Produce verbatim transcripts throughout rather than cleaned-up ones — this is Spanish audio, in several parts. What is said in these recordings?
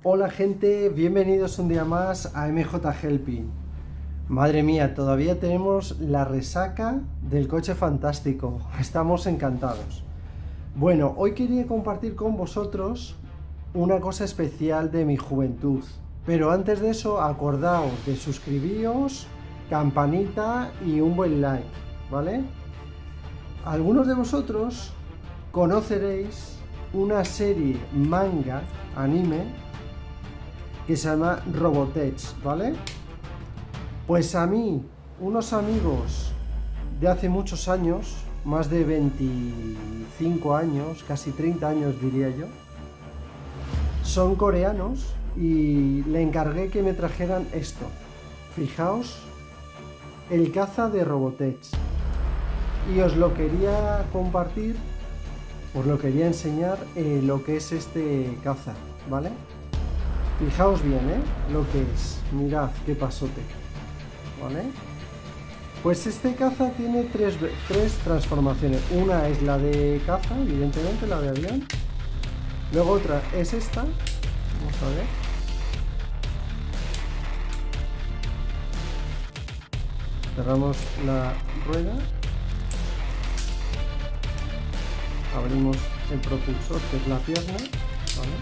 Hola gente, bienvenidos un día más a M J Helping. Madre mía, todavía tenemos la resaca del coche fantástico, estamos encantados. Bueno, hoy quería compartir con vosotros una cosa especial de mi juventud. Pero antes de eso, acordaos de suscribiros, campanita y un buen like, ¿vale? Algunos de vosotros conoceréis una serie manga, anime, que se llama Robotech, ¿vale? Pues a mí, unos amigos de hace muchos años, más de veinticinco años, casi treinta años diría yo, son coreanos y le encargué que me trajeran esto. Fijaos, el caza de Robotech. Y os lo quería compartir, os lo quería enseñar eh, lo que es este caza, ¿vale? Fijaos bien, ¿eh? Lo que es. Mirad qué pasote, ¿vale? Pues este caza tiene tres, tres transformaciones. Una es la de caza, evidentemente, la de avión. Luego otra es esta. Vamos a ver. Cerramos la rueda. Abrimos el propulsor, que es la pierna, ¿vale?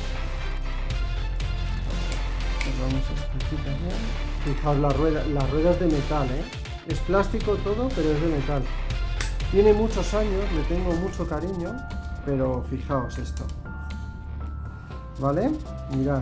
Cerramos esto también. Fijaos, la rueda, las ruedas de metal, ¿eh? Es plástico todo, pero es de metal. Tiene muchos años, le tengo mucho cariño, pero fijaos esto. ¿Vale? Mirad.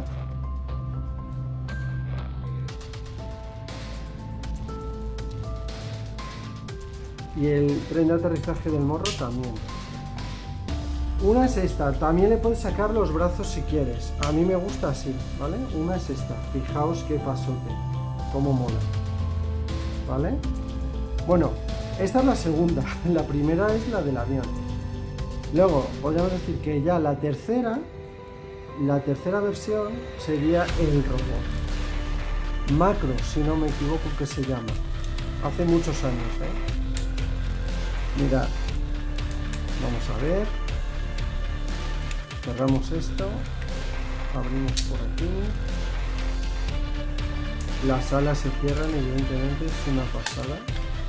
Y el tren de aterrizaje del morro también. Una es esta, también le puedes sacar los brazos si quieres. A mí me gusta así, ¿vale? Una es esta, fijaos qué pasote, cómo mola, ¿vale? Bueno, esta es la segunda, la primera es la del avión. Luego, podríamos decir que ya la tercera, la tercera versión sería el robot. Macro, si no me equivoco que se llama. Hace muchos años, ¿eh? Mirad, vamos a ver. Cerramos esto, abrimos por aquí, las alas se cierran, evidentemente es una pasada.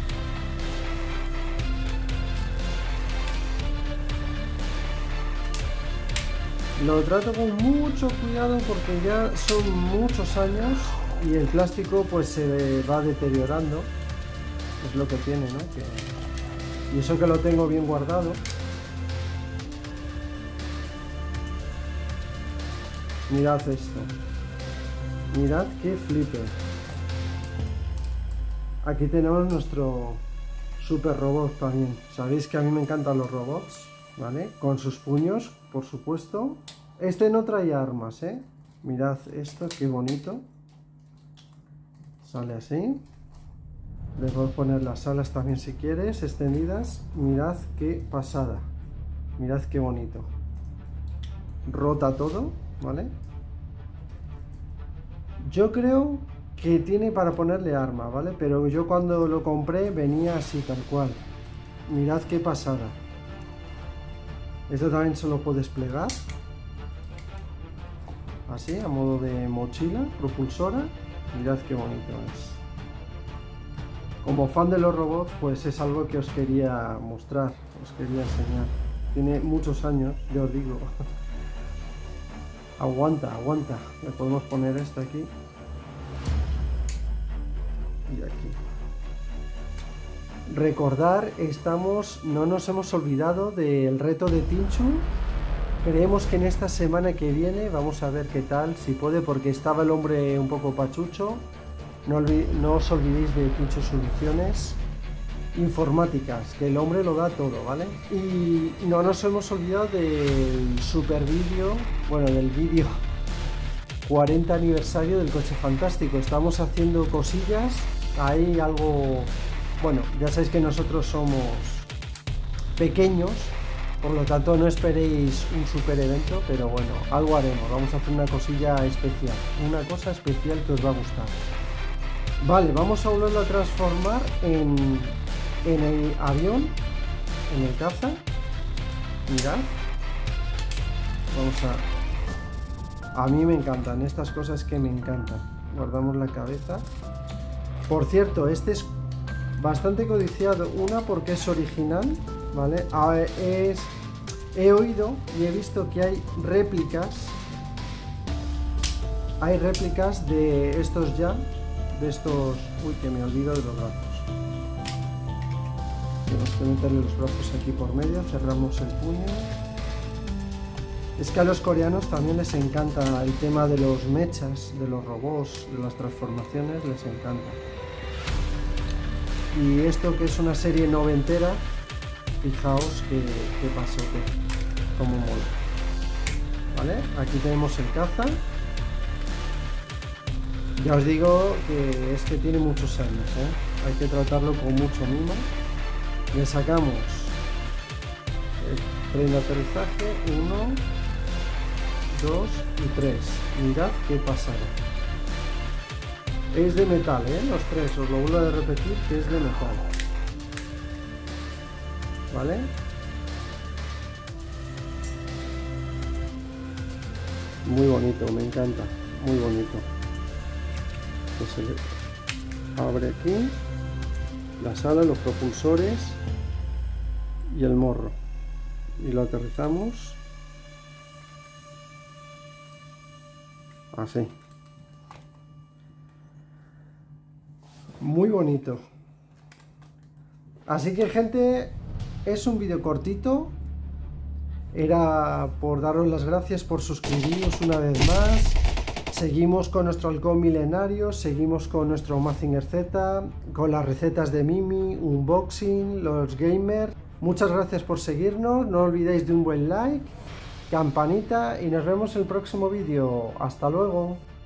Lo trato con mucho cuidado porque ya son muchos años y el plástico pues se va deteriorando, es lo que tiene, ¿no? Que... Y eso que lo tengo bien guardado. Mirad esto, mirad qué flipe. Aquí tenemos nuestro super robot también. Sabéis que a mí me encantan los robots, ¿vale? Con sus puños, por supuesto. Este no trae armas, ¿eh? Mirad esto, qué bonito. Sale así. Le puedo poner las alas también si quieres, extendidas. Mirad qué pasada. Mirad qué bonito. Rota todo, ¿vale? Yo creo que tiene para ponerle arma, ¿vale? Pero yo cuando lo compré venía así, tal cual. Mirad qué pasada. Esto también se lo puedes plegar. Así, a modo de mochila propulsora. Mirad qué bonito es. Como fan de los robots, pues es algo que os quería mostrar, os quería enseñar. Tiene muchos años, ya os digo. Aguanta, aguanta. Le podemos poner esto aquí. Y aquí. Recordar, estamos, no nos hemos olvidado del reto de Tinchu. Creemos que en esta semana que viene vamos a ver qué tal, si puede, porque estaba el hombre un poco pachucho. No, no os olvidéis de Tinchu Soluciones Informáticas, que el hombre lo da todo, ¿vale? Y no nos hemos olvidado del super vídeo, bueno, del vídeo cuarenta aniversario del coche fantástico. Estamos haciendo cosillas, hay algo, bueno, ya sabéis que nosotros somos pequeños, por lo tanto no esperéis un super evento, pero bueno, algo haremos, vamos a hacer una cosilla especial, una cosa especial que os va a gustar. Vale, vamos a volverlo a transformar en... en el avión, en el caza. Mirad, vamos A mí me encantan, estas cosas que me encantan. Guardamos la cabeza. Por cierto, este es bastante codiciado. Una, porque es original, ¿vale? Ah, es, he oído y he visto que hay réplicas. Hay réplicas de estos ya. De estos... Uy, que me olvido de los brazos. Tenemos que meterle los brazos aquí por medio. Cerramos el puño. Es que a los coreanos también les encanta el tema de los mechas, de los robots, de las transformaciones, les encanta. Y esto, que es una serie noventera, fijaos que, que pasote, como mola. ¿Vale? Aquí tenemos el caza. Ya os digo que es que tiene muchos años, ¿eh? Hay que tratarlo con mucho mimo. Le sacamos el tren de aterrizaje, uno, dos y tres. Mirad qué pasada. Es de metal, ¿eh? Los tres, os lo vuelvo a repetir, que es de metal. ¿Vale? Muy bonito, me encanta, muy bonito. Pues se le abre aquí las alas, los propulsores y el morro. Y lo aterrizamos así. Muy bonito. Así que, gente, es un vídeo cortito. Era por daros las gracias por suscribiros una vez más. Seguimos con nuestro halcón milenario, seguimos con nuestro Mazinger Z, con las recetas de Mimi, unboxing, los gamers. Muchas gracias por seguirnos, no olvidéis de un buen like, campanita y nos vemos en el próximo vídeo. Hasta luego.